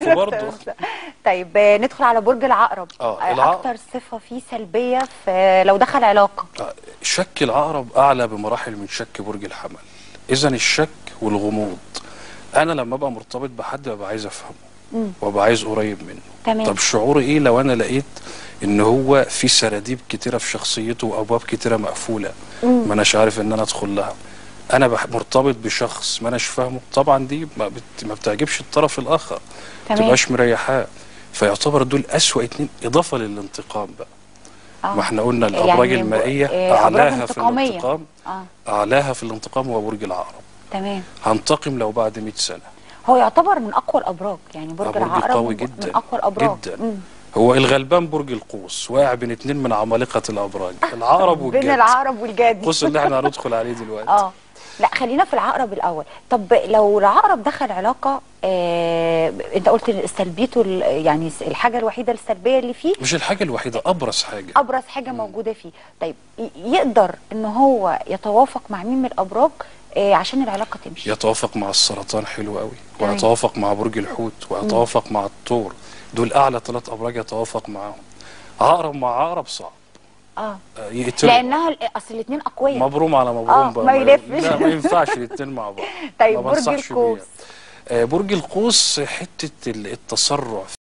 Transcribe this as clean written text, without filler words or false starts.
لكم برضه. طيب ندخل على برج العقرب. اكتر صفه فيه سلبيه في لو دخل علاقه. شك العقرب اعلى بمراحل من شك برج الحمل. اذا الشك والغموض، انا لما ابقى مرتبط بحد ببقى عايز افهمه وابقى عايز قريب منه. تمام. طب شعوري ايه لو انا لقيت ان هو في سراديب كتيره في شخصيته وابواب كتيره مقفوله ما اناش عارف ان انا ادخل لها؟ انا مرتبط بشخص ما اناش فاهمه، طبعا دي ما بتعجبش الطرف الاخر، ما تبقاش مريحاه. فيعتبر دول اسوأ اتنين، اضافه للانتقام بقى. ما احنا قلنا الابراج يعني المائيه اعلاها في الانتقام. اعلاها في الانتقام هو برج العقرب. تمام. هنتقم لو بعد 100 سنه. هو يعتبر من اقوى الابراج، يعني برج العقرب قوي جدا، من اقوى الابراج جدا. هو الغلبان برج القوس، واقع بين اتنين من عمالقه الابراج، العقرب والجد. بين العقرب والجد. القوس اللي احنا هندخل عليه دلوقتي. لا خلينا في العقرب الاول. طب لو العقرب دخل علاقه، انت قلت سلبيته، يعني الحاجه الوحيده السلبيه اللي فيه، مش الحاجه الوحيده، ابرز حاجه، ابرز حاجه موجوده فيه. طيب يقدر ان هو يتوافق مع مين من الابراج عشان العلاقه تمشي؟ يتوافق مع السرطان حلو قوي، ويتوافق مع برج الحوت، ويتوافق مع الثور. دول اعلى 3 ابراج يتوافق معاهم. عقرب مع عقرب صعب. يقتلوا لانها اصل الاثنين اقوياء. مبروم على مبروم بقى، ما يلفش. لا ما ينفعش الاثنين مع بعض. طيب برج القوس. برج القوس حته التسرع